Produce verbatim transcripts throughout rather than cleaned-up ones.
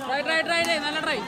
Try try try നല്ല try.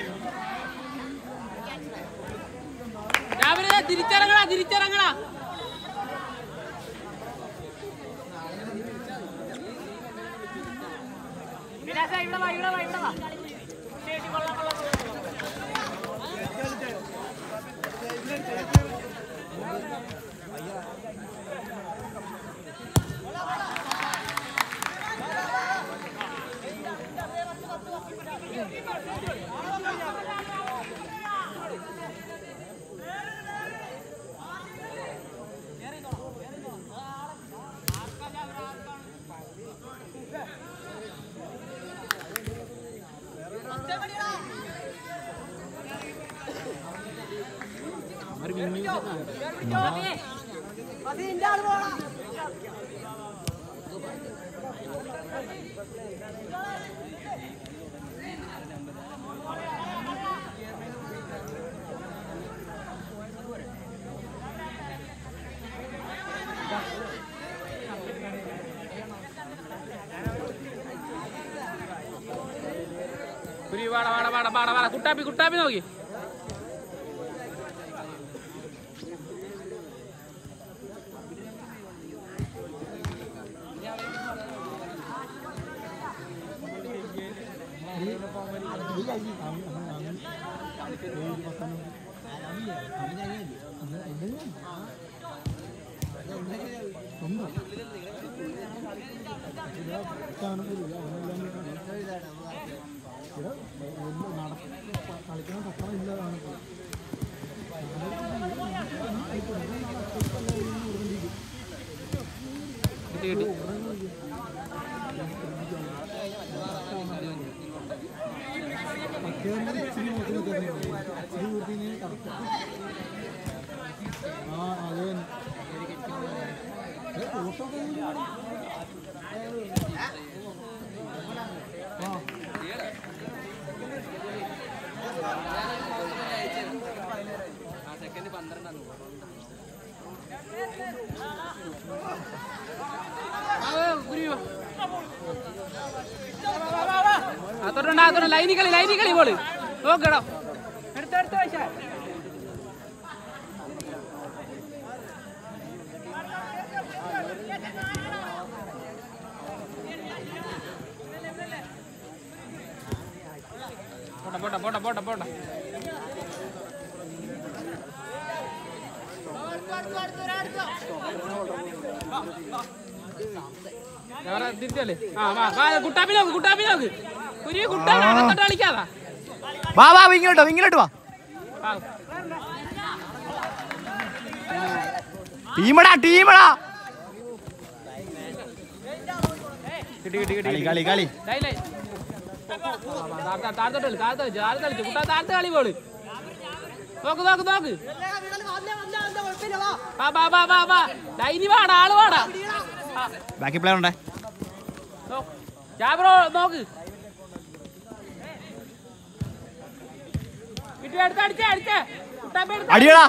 രാവിലെ തിരിച്ചിറങ്ങടാ തിരിച്ചിറങ്ങടാ. ഇവിടെ വാ ഇവിടെ വാ ഇവിടെ വാ. ശരി കൊള്ളാം കൊള്ളാം. വാടാ വാടാ വാടാ വാടാ വാടാ. കുട്ടാപ്പി കുട്ടാപ്പി നോക്കി. ലൈനി കളി ലൈനി കളി ബോള് നോക്കടോ. എടുത്തെടുത്ത് വയ്ച്ചാ പോട്ടെ പോട്ടെ പോട്ടെ പോട്ടെ. തിരിച്ചല്ലേ. ആ വാ കുട്ടാപ്പി നോക്ക് കുട്ടാപ്പി നോക്ക്. ഒരു കുട്ടാപ്പി അകത്തോട്ട് കളിക്കാതാ. വാ വാ ഇങ്ങോട്ടോ ഇങ്ങോട്ട് വാ. ടീമടാ ടീമടാ. കിട്ടി കിട്ടി കിട്ടി കളി കളി താഴത്തോട്ട് കളി താഴത്ത് കളിച്ചു താഴത്ത് കളിച്ചു കുട്ടാ താഴത്ത് കളി പോള്. നോക്ക് നോക്ക് നോക്ക്. വാ വാ വാ വാ വാ. ലൈനി വാടാ ആള് വാടാ. ബാക്കി പ്ലെയർ ഉണ്ടേ. ജാബ്രോ നോക്ക്. അടിയടാ.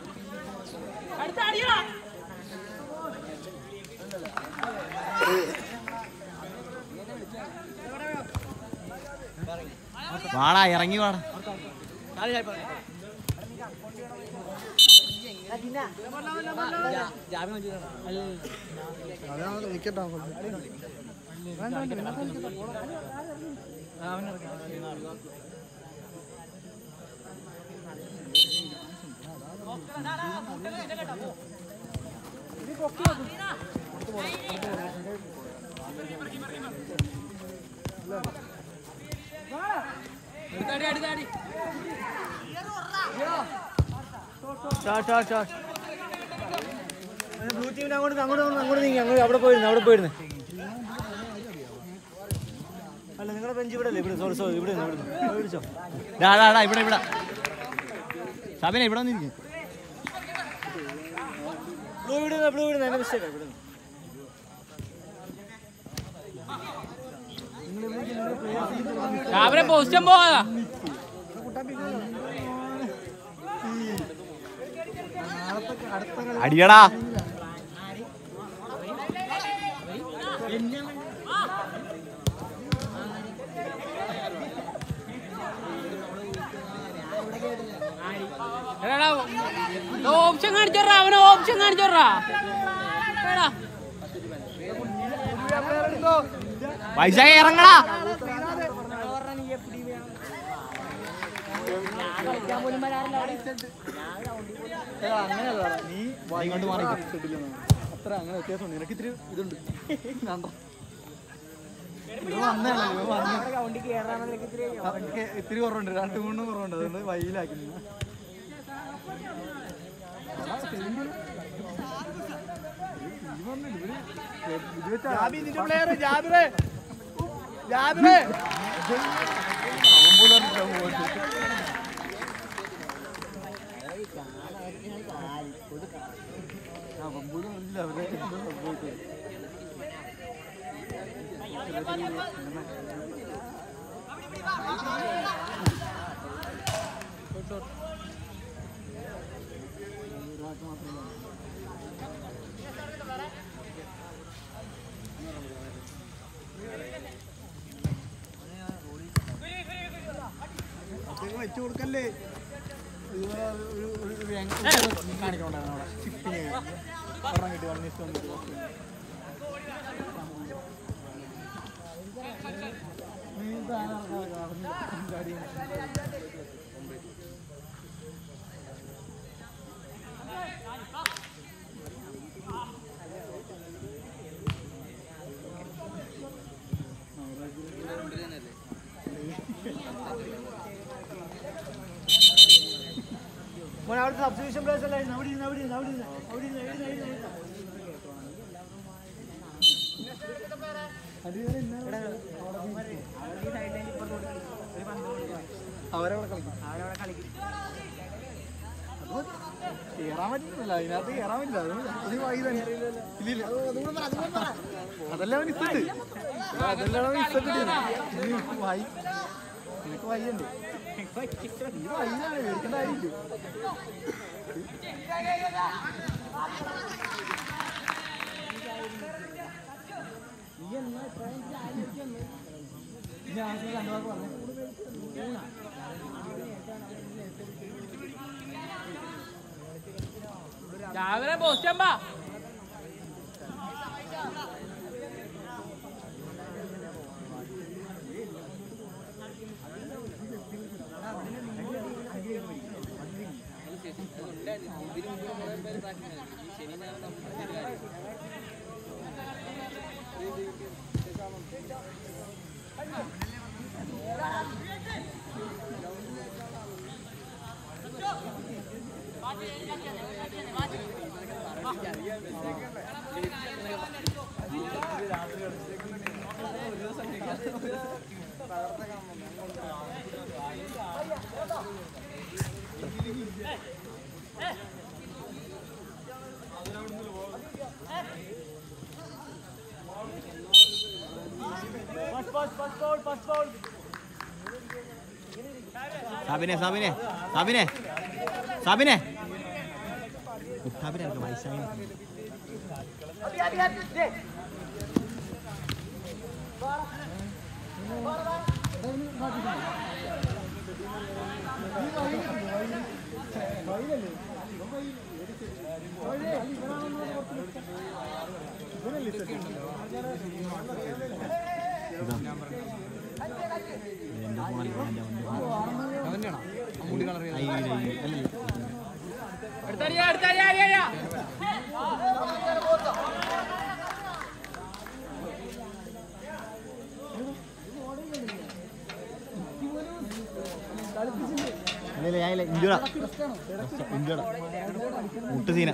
വാടാ ഇറങ്ങി വാടാ. അങ്ങോട്ട് അങ്ങോട്ട് അങ്ങോട്ട് നീങ്ങി അങ്ങോട്ട് അവിടെ പോയിരുന്നു അവിടെ പോയിരുന്നു. അല്ല നിങ്ങളുടെ ബെഞ്ച് ഇവിടെ അല്ലേ? ഇവിടെ സോറി സോറി ഇവിടെ വിളിച്ചോ. ഇവിടെ ഇവിടെ ഷാബിനെ ഇവിടെ വന്നിരിക്കും. ബ്ലൂ വിടുന്ന ബ്ലൂ വിടുന്ന എന്റെ മിസ്റ്റേക്കാ. ഇവിടെ അവരെ പോസ്റ്റം പോവാ. അടിയടാ. ഓപ്ഷൻ കാണിച്ചോറാ അവനെ ഓപ്ഷൻ കാണിച്ചോറാ പൈസ ഇറങ്ങടാ അങ്ങനെയല്ല നീ ഇങ്ങോട്ട് മാറി അത്ര അങ്ങനെ വ്യത്യാസമുണ്ട് നിനക്ക് ഇത്തിരി ഇതുണ്ട് ഇത്തിരി കുറവുണ്ട് രണ്ട് മൂന്നും കുറവുണ്ട് അതുകൊണ്ട് വയ്യിലാക്കി വെച്ചു കൊടുക്കല്ലേ കാണിക്കണ്ടായിരുന്നു അവിടെ ഷിഫ്റ്റിങ് ഒരെണ്ണം കിട്ടി വൺ ഇഷ്ടം വന്നിട്ട് അവിടുത്തെ സബ്സ്റ്റിറ്റ്യൂഷൻ പ്ലേസ് അല്ലായിരുന്നു അവിടെ ഇരുന്ന് അവിടെ ഇരുന്ന് അവിടെ ഇരുന്ന് അവിടെ ഇരുന്ന് അവരവിടെ കളിക്കും അവരവിടെ കളിക്കും കേറാൻ പറ്റുന്നില്ല അതിനകത്ത് കേറാൻ പറ്റില്ല അത് വഴി തന്നെ ഇല്ലില്ല അതെല്ലാം അവൻ ഇഷ്ടണ്ട് അതെല്ലാം അവൻ ഇഷ്ടപ്പെട്ട് വൈ നിനക്ക് വയ്യണ്ട് ഈ വയ്യാണ് മേടിക്കേണ്ട കാര്യമില്ല രാവിലെ പോസ്റ്റമ്പാ സാബിനെ സാബിനെ സാബിനെ സാബിനെ സാബിനെ വയസ്സായി അടുത്തറിയാ അടുത്തറിയാ അറിയാ ഇഞ്ചുറ ഇഞ്ചുറ മുട്ട് സീന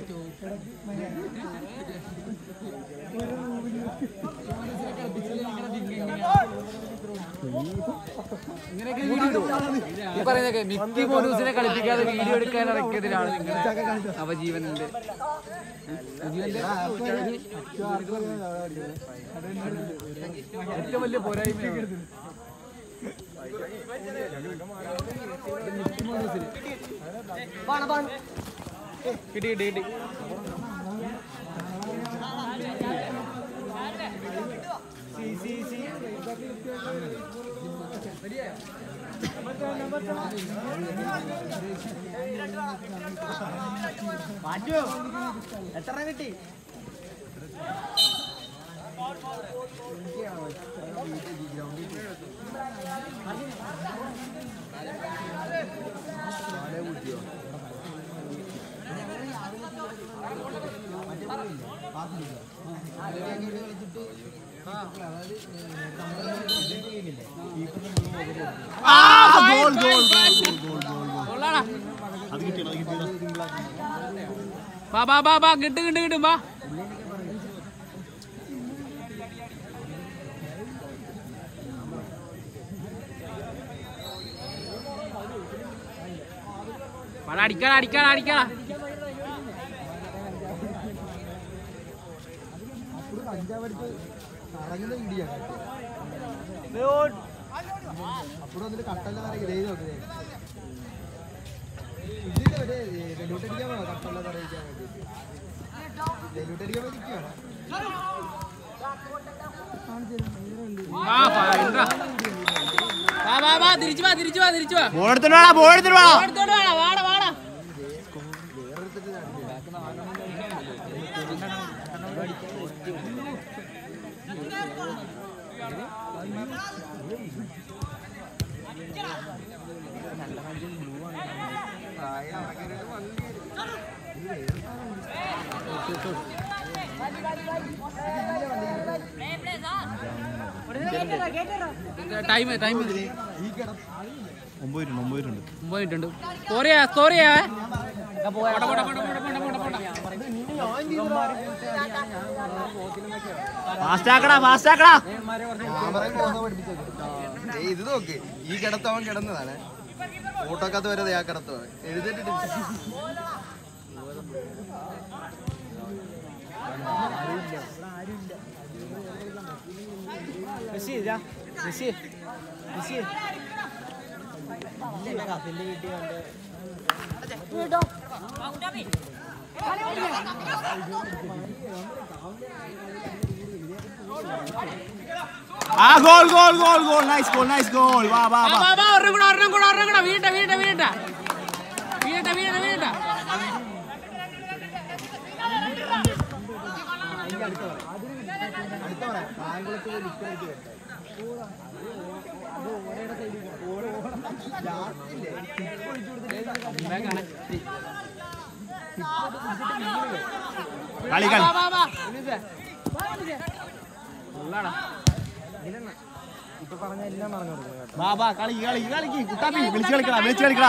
ഈ പറയുന്നൊക്കെ മിക്കി മോനൂസിനെ കളിപ്പിക്കാതെ വീഡിയോ എടുക്കാൻ ഇറക്കിയതിലാണ് നിങ്ങളുടെ അവജീവനുണ്ട് ഏറ്റവും വലിയ പോരായ്മയാണ് കിട്ടി കിട്ടി കിട്ടി മാറ്റോ എത്ര കിട്ടി ബാ ബാ ബാ ബാ കിട്ടും കിട്ടും കിട്ടും ബാ അടിക്കാ അടിക്കാ അടിക്കാ അప్పుడు അതില് കട്ടല്ല ഡെലൂട്ടടിക്കാൻ വേണോ കട്ടല്ല അറിയിക്കാൻ വേണ്ടി ഡെലൂട്ടടിക്കാൻ വേണ്ടിയാണ് തിരിച്ചു വാ തിരിച്ചു വാ തിരിച്ചു വാ ബോൾ എടുത്തിട്ട് വേണം ബോൾ എടുത്തിട്ട് വേണം എടുത്തോണ്ട് വേണം വാടാ വാടാ ടൈം ടൈം ഒമ്പത് ഒമ്പത് ഒമ്പത് സ്കോറിയാ സ്കോറിയാ ഫാസ്റ്റ് ആക്കടാ ഫാസ്റ്റ് ആക്കടാ ഇത് നോക്ക് ഈ കിടത്തവൻ കിടന്നതാണ് ഫോട്ടോക്കകത്ത് വരെ ആ കിടത്തവൻ എഴുതിട്ടിട്ട് ആ goal goal goal goal nice goal nice goal വാ വാ വാ വാ ഒരെണ്ണം കൂടെ ഒരെണ്ണം കൂടെ ഒരെണ്ണം കൂടെ വീട്ട വീട്ട വീട്ട വീട്ട വീട്ട വീട്ട കളി കളി വാ വാ കളി കളി കളിക്ക് കുട്ടാപ്പി വിളിച്ച് കളിക്കടാ വിളിച്ച് കളിക്കടാ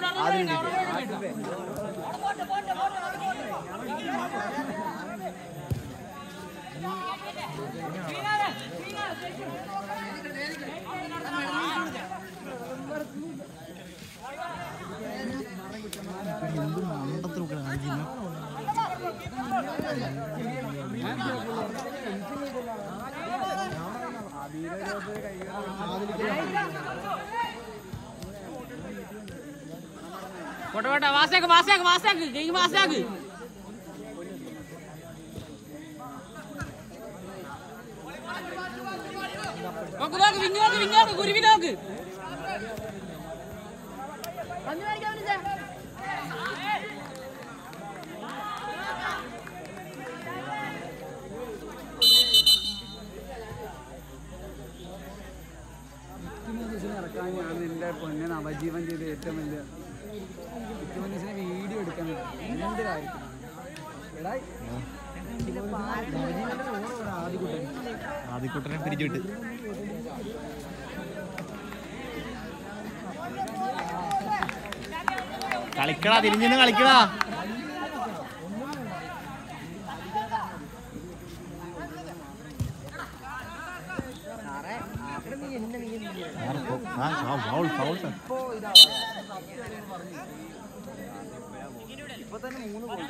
പോട്ടെ പോട്ടെ വാസാക്ക് വാസാക്ക് വാസാക്ക് ഗെയിം വാസാക്ക് നോക്ക് നോക്ക് വിഞ്ഞോക്ക് വിഞ്ഞോക്ക് കുരുവി നോക്ക് ഇറക്കാനാണ് എൻ്റെ പൊന്നെ നവജീവൻ ചെയ്ത് ഏറ്റവും വലിയ ഇറ്റുമനീസിനെ വീഡിയോ എടുക്കാൻ എന്ത് കാര്യത്തിലാണ് എടാ ആദ്യക്കുട്ടൻ ആദ്യക്കുട്ടനെ പിരിച്ചുവിട്ട് കളിക്കടാ തിരിഞ്ഞിന്ന് കളിക്കടാ ഫൗൾ ഫൗൾ ഇപ്പൊ തന്നെ മൂന്ന് ഗോൾ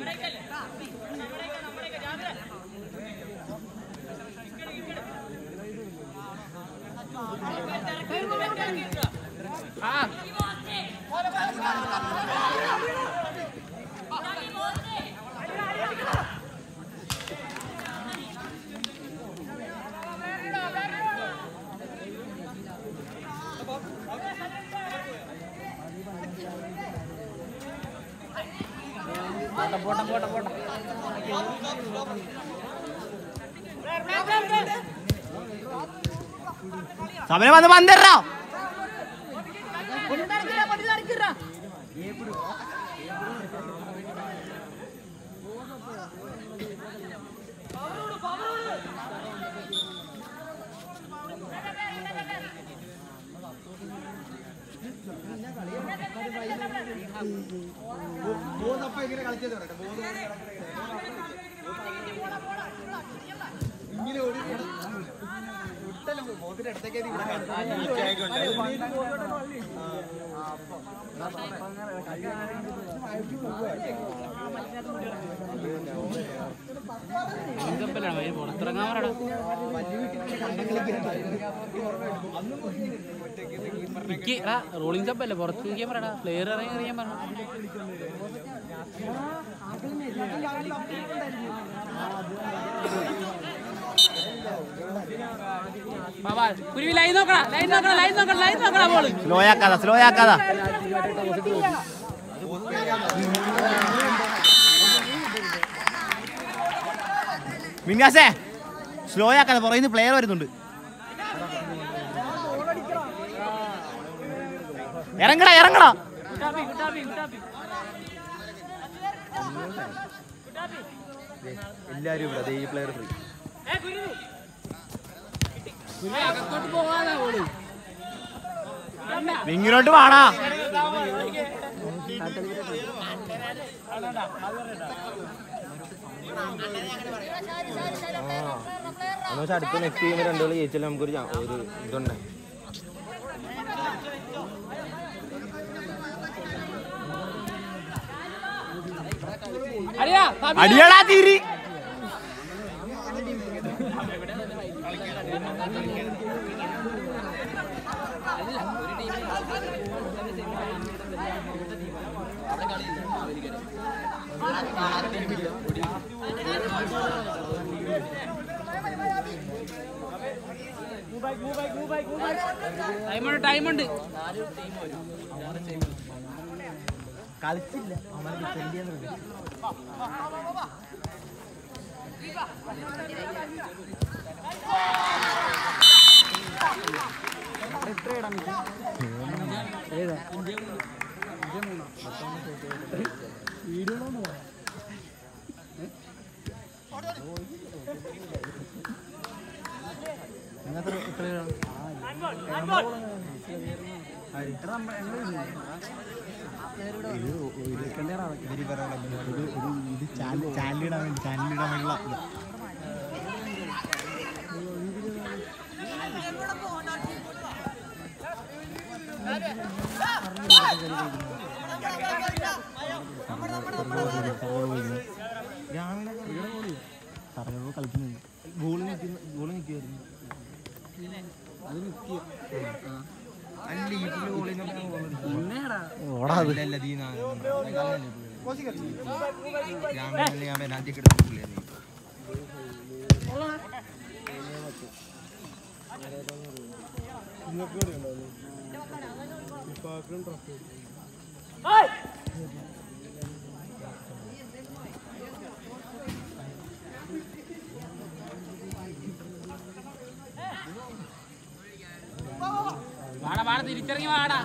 ആ പോട്ടെ പോട്ടെ പോട്ടെ സമയം വന്ന് പന്തേറാ റോളിംഗ് ചപ്പല്ലേ പുറത്ത് നിൽക്കാൻ പറയടാ പ്ലെയർ ഇറങ്ങി അറിയാൻ പറഞ്ഞു കുരുവി ലൈൻ നോക്കടാ ലൈൻ നോക്കടാ ലൈൻ നോക്കടാ ലൈൻ നോക്കടാ ബോൾ സ്ലോ ആക്കാതാ സ്ലോ ആക്കാതാ മിന്നാസേ സ്ലോ ആക്കാതെ പുറകിൽ നിന്ന് പ്ലെയർ വരുന്നുണ്ട് ഇറങ്ങടാ ഇറങ്ങടാ എല്ലാരും ഇവിടെ ഈ പ്ലെയർ ഫ്രീ ഇങ്ങോട്ട് വാടാ അടുത്ത നെക്സ്റ്റ് ടീം രണ്ടു കളി ജയിച്ചാലും നമുക്കൊരു ഒരു ഇതുണ്ട് അടിയടാ തീരി ടൈമുണ്ട് ടൈമുണ്ട് കളിച്ചില്ല ചാനലിടാൻ വേണ്ടി ചാനലിടാൻ വേണ്ടിയുള്ള സർവർ കളിക്കുന്നുണ്ട് ഗോള് നിൽക്കുന്ന ഗോള് നിൽക്കുമായിരുന്നു അത് നിൽക്കുക വാടാ വാടാ തിരിച്ചിറങ്ങി വാടാ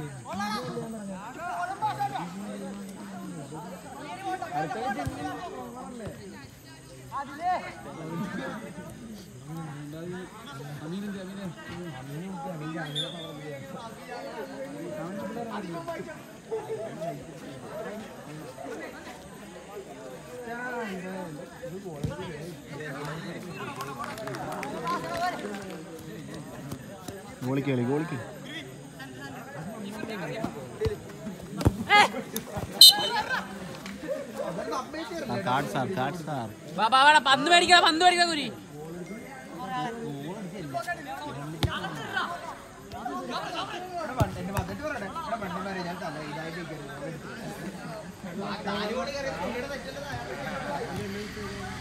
ഗോളിക്ക് കളി ഗോളിക്ക് കാർഡ് സാർ കാർഡ് സാർ പന്ത് മേടിക്കണം പന്ത് മേടിക്കണം കുരി ഞാൻ